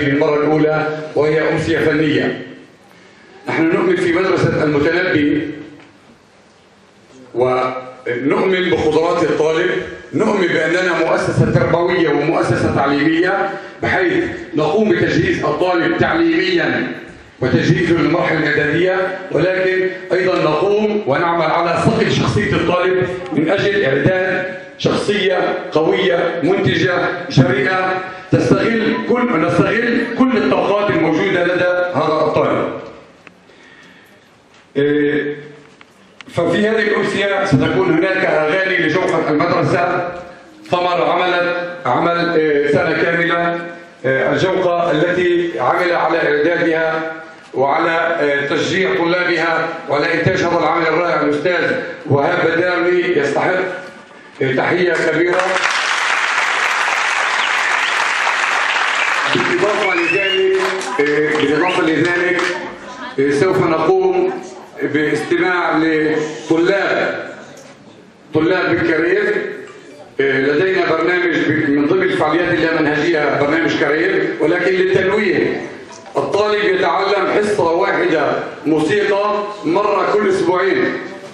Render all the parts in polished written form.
هذه المرة الأولى، وهي أمسية فنية. نحن نؤمن في مدرسة المتنبي ونؤمن بقدرات الطالب، نؤمن بأننا مؤسسة تربوية ومؤسسة تعليمية، بحيث نقوم بتجهيز الطالب تعليميا وتجهيزه للمرحلة الإعدادية، ولكن أيضا نقوم ونعمل على صقل شخصية الطالب من أجل إعداد شخصية قوية منتجة جريئة نستغل كل الطاقات الموجودة لدى هذا الطالب. ففي هذه الأمسية ستكون هناك أغاني لجوقة المدرسة، ثمر عمل سنة كاملة، الجوقة التي عمل على إعدادها وعلى تشجيع طلابها وعلى إنتاج هذا العمل الرائع. الأستاذ وهاب بداوي يستحق تحية كبيرة. بالإضافة لذلك سوف نقوم باستماع لطلاب بالكارير. لدينا برنامج من ضمن الفعاليات اللامنهجية برنامج كارير، ولكن للتنويه الطالب يتعلم حصة واحدة موسيقى مرة كل أسبوعين.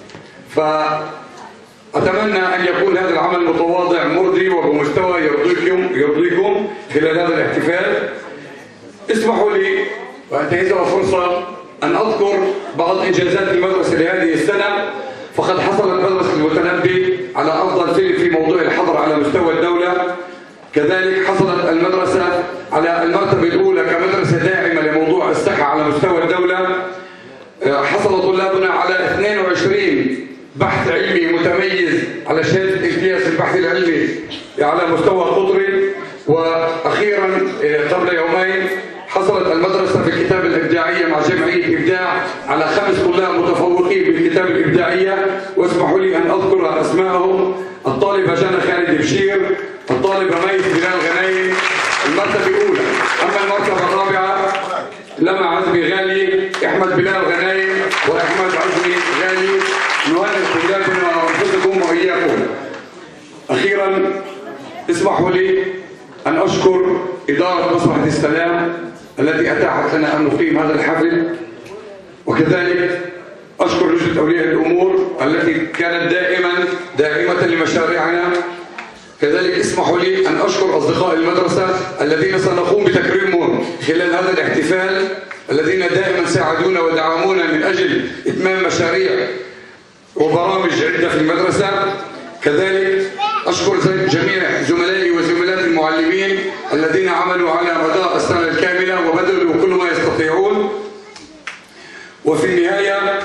فأتمنى أن يكون هذا العمل متواضع مرضي وبمستوى يرضيكم خلال هذا الاحتفال. اسمحوا لي وأنتهزها فرصة أن أذكر بعض إنجازات المدرسة لهذه السنة. فقد حصلت مدرسة المتنبي على أفضل فيلم في موضوع الحضر على مستوى الدولة. كذلك حصلت المدرسة على المرتبة الأولى كمدرسة داعمة لموضوع الصحة على مستوى الدولة. حصل طلابنا على 22 بحث علمي متميز على شهادة امتياز البحث العلمي على مستوى قطري. وأخيرا قبل يومين حصلت المدرسة في الكتابة الإبداعية مع جمعية إبداع على 5 طلاب متفوقين بالكتابة الإبداعية، واسمحوا لي أن أذكر أسمائهم: الطالبة جنى خالد بشير، الطالبة ميس بلال غنايم، المرتبة الأولى. أما المرتبة الرابعة لمع عزمي غالي، أحمد بلال غنايم وأحمد عزمي غالي. نهنئ طلابنا وأنفسكم وإياكم. أخيرا اسمحوا لي أن أشكر إدارة مصلحة السلام التي أتاحت لنا أن نقيم هذا الحفل، وكذلك أشكر لجنة أولياء الأمور التي كانت داعمة لمشاريعنا. كذلك اسمحوا لي أن أشكر أصدقاء المدرسة الذين سنقوم بتكريمهم خلال هذا الاحتفال، الذين دائما ساعدونا ودعمونا من أجل إتمام مشاريع وبرامج عدة في المدرسة. كذلك أشكر جميع زملائي وزملات المعلمين الذين عملوا على مدار السنة الكاملة وبذلوا كل ما يستطيعون. وفي النهاية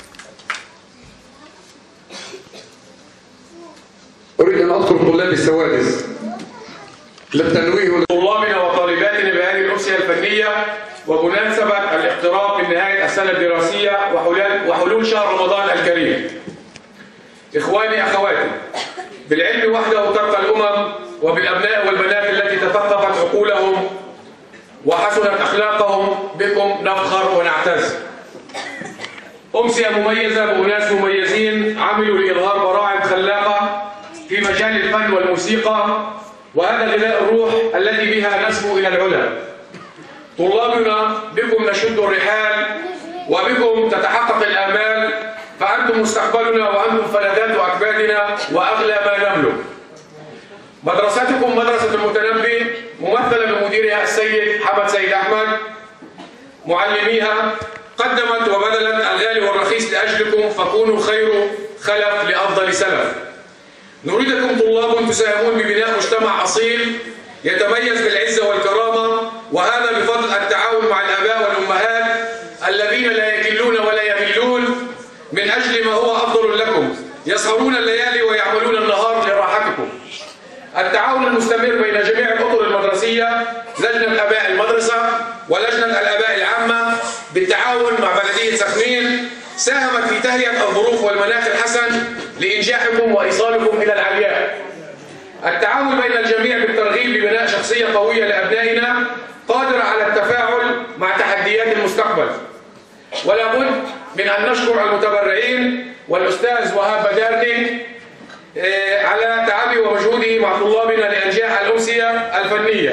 أريد أن أذكر طلاب السوادس للتنويه طلابنا وطالباتنا بهذه الأمسية الفنية وبمناسبة الاقتراب من نهاية السنة الدراسية وحلول شهر رمضان الكريم. إخواني أخواتي، بالعلم وحده ترقى الأمم، وبالأبناء والبنات التي تثقفت عقولهم وحسنت أخلاقهم بكم نفخر ونعتز. أمسية مميزة بأناس مميزين عملوا لإظهار براعم خلاقة في مجال الفن والموسيقى، وهذا غذاء الروح الذي بها نسمو إلى العلا. طلابنا بكم نشد الرحال وبكم تتحقق الآمال، فأنتم مستقبلنا وأنتم فلذات أكبادنا وأغلى ما نملك. مدرستكم مدرسة المتنبي ممثلة بمديرها السيد حمد سيد أحمد. معلميها قدمت وبذلت الغالي والرخيص لأجلكم، فكونوا خير خلف لأفضل سلف. نريدكم طلاب تساهمون ببناء مجتمع أصيل يتميز بالعزة والكرامة، وهذا بفضل التعاون مع الآباء والأمهات الذين لا يكلون ولا يميلون من أجل ما هو أفضل لكم، يسهرون الليالي ويعملون النهار لراحتكم. التعاون المستمر بين جميع الأطر المدرسية، لجنة آباء المدرسة ولجنة الآباء العامة بالتعاون مع بلدية سخنين، ساهمت في تهيئة الظروف والمناخ الحسن لإنجاحكم وإيصالكم إلى العلياء. التعاون بين الجميع بالترغيب ببناء شخصية قوية لأبنائنا قادرة على التفاعل مع تحديات المستقبل. ولا بد من أن نشكر المتبرعين والأستاذ وهاب بدارني على تعبه ومجهوده مع طلابنا لإنجاح الأمسية الفنية.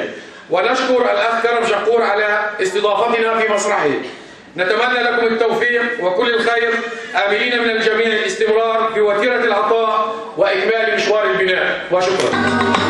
ونشكر الأخ كرم شقور على استضافتنا في مسرحه. نتمنى لكم التوفيق وكل الخير، آملين من الجميع الاستمرار في وتيرة العطاء وإكمال مشوار البناء، وشكرا.